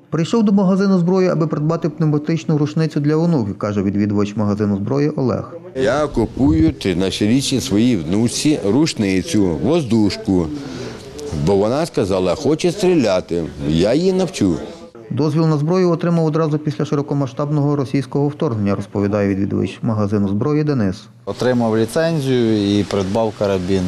Прийшов до магазину зброї, аби придбати пневматичну рушницю для онуки, каже відвідувач магазину зброї Олег. Я купую на щорічній своїй внуці рушницю, воздушку, бо вона сказала, хоче стріляти, я її навчу. Дозвіл на зброю отримав одразу після широкомасштабного російського вторгнення, розповідає відвідувач магазину зброї Денис. Отримав ліцензію і придбав карабін.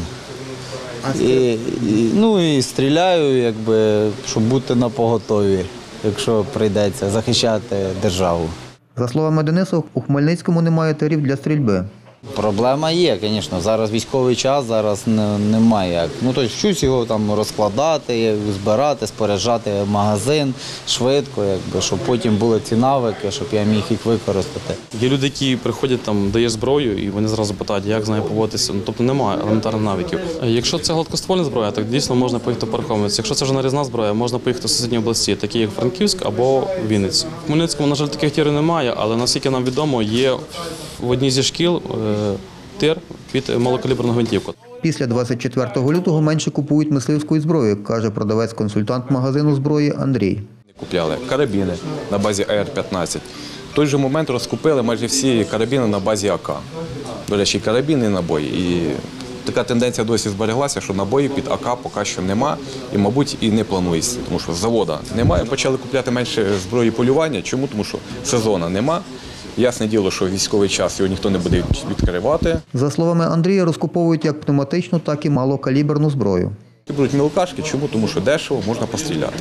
І стріляю, щоб бути напоготові, якщо прийдеться захищати державу. За словами Дениса, у Хмельницькому немає тирів для стрільби. Проблема є, звісно. Зараз військовий час, зараз немає як. Вчусь його там розкладати, збирати, споряджати магазин швидко, щоб потім були ці навики, щоб я міг їх використати. Є люди, які приходять, даєш зброю, і вони зразу питають, як з нею поводитися. Тобто немає елементарних навиків. Якщо це гладкоствольна зброя, так дійсно можна поїхати в парковниці. Якщо це вже нарізна зброя, можна поїхати в сусідні області, такі як Франківськ або Вінниця. В Хмельницькому, на жаль, таких тирів немає, але наскільки нам відомо, є в одній зі шкіл тир під малокаліберну гвинтівку. Після 24 лютого менше купують мисливської зброї, каже продавець-консультант магазину зброї Андрій. Купляли карабіни на базі АР-15. В той же момент розкупили майже всі карабіни на базі АК. До речі, карабіни і набої. І така тенденція досі збереглася, що набоїв під АК поки що нема і, мабуть, і не планується, тому що заводу немає. Почали купляти менше зброї полювання. Чому? Тому що сезону нема. Ясне діло, що військовий час його ніхто не буде відкривати. За словами Андрія, розкуповують як пневматичну, так і малокаліберну зброю. Беруть мілкашки, чому? Тому що дешево, можна постріляти.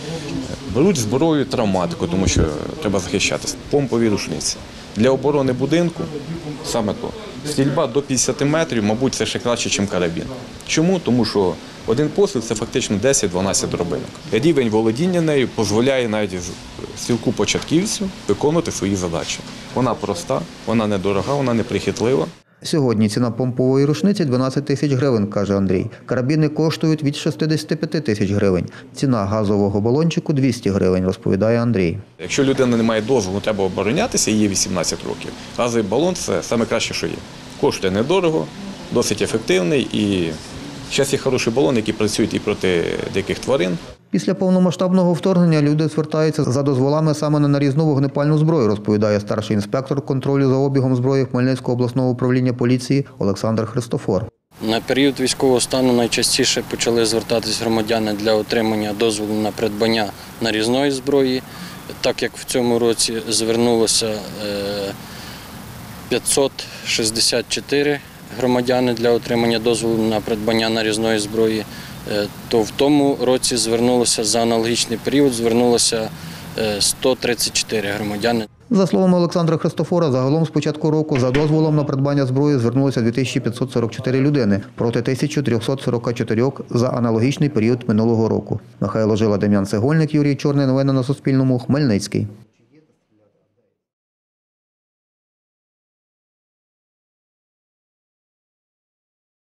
Беруть зброю травматику, тому що треба захищатися. Помпові рушниці. Для оборони будинку саме то. Стрільба до 50 метрів, мабуть, це ще краще, ніж карабін. Чому? Тому що один постріл – це фактично 10-12 дробинок. Рівень володіння нею дозволяє навіть стрілку-початківцю виконувати свої задачі. Вона проста, вона недорога, вона неприхитлива. Сьогодні ціна помпової рушниці – 12 тисяч гривень, каже Андрій. Карабіни коштують від 65 тисяч гривень. Ціна газового балончику – 200 гривень, розповідає Андрій. Якщо людина не має дозволу, треба оборонятися, їй є 18 років. Газовий балон – це найкраще, що є. Коштує недорого, досить ефективний і зараз є хороші балони, які працюють і проти диких тварин. Після повномасштабного вторгнення люди звертаються за дозволами саме на нарізну вогнепальну зброю, розповідає старший інспектор контролю за обігом зброї Хмельницького обласного управління поліції Олександр Христофор. На період військового стану найчастіше почали звертатись громадяни для отримання дозволу на придбання нарізної зброї, так як в цьому році звернулося 564 громадяни для отримання дозволу на придбання нарізної зброї, то в тому році звернулося за аналогічний період 134 громадяни. За словами Олександра Христофора, загалом з початку року за дозволом на придбання зброї звернулося 2544 людини проти 1344 за аналогічний період минулого року. Михайло Жила, Дем'ян Цегольник, Юрій Чорний. Новини на Суспільному. Хмельницький.